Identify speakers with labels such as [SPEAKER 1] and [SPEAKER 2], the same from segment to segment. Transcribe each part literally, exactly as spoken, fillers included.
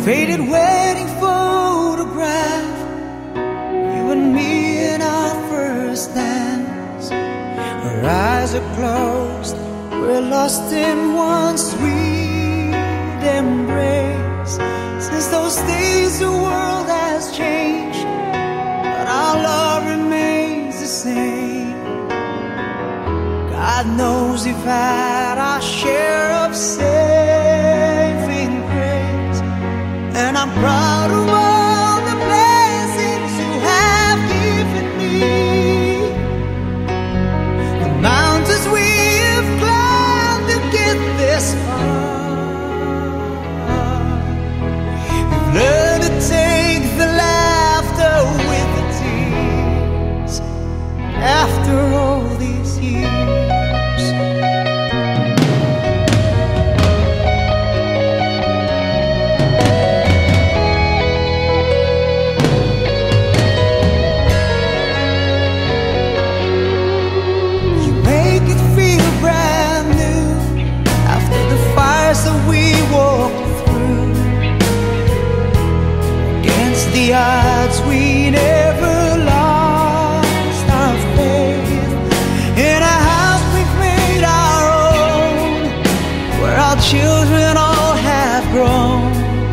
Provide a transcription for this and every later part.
[SPEAKER 1] faded wedding photograph, you and me in our first dance. Our eyes are closed, we're lost in one sweet embrace. Since those days the world has changed, but our love remains the same. God knows we've had our share of saving grace, and I'm proud of all the blessings you have given me. The mountains we have climbed to get this far. We've learned to take the laughter with the tears after all these years. That we walked through, against the odds we never lost our faith. In a house we've made our own, where our children all have grown.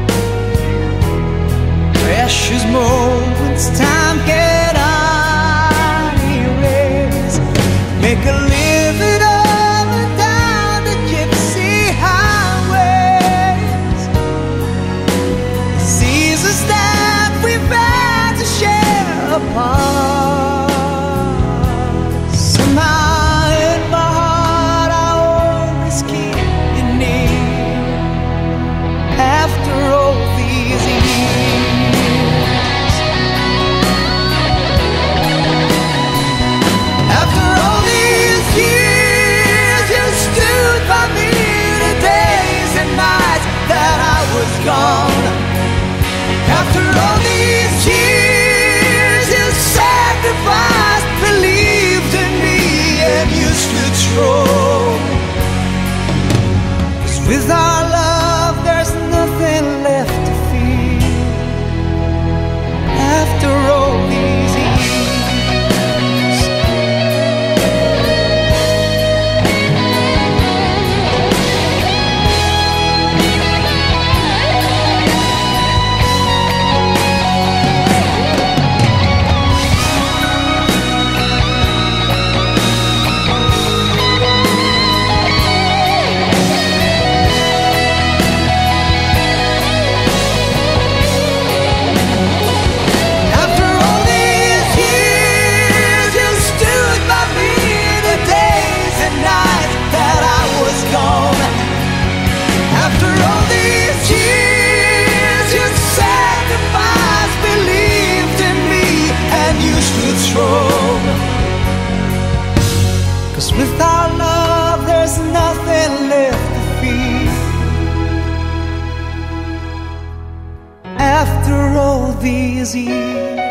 [SPEAKER 1] Precious moments time cannot erase. Make a living of it down the gypsy highways. The seasons that we've had to share apart. Somehow in my heart I always keep you near. After all these years, after all these years, you stood by me the days and nights that I was gone. After all these years, you sacrificed, believed in me, and you stood strong. 'Cause with our love there's nothing left to fear. After all these years, with our love there's nothing left to fear. After all these years.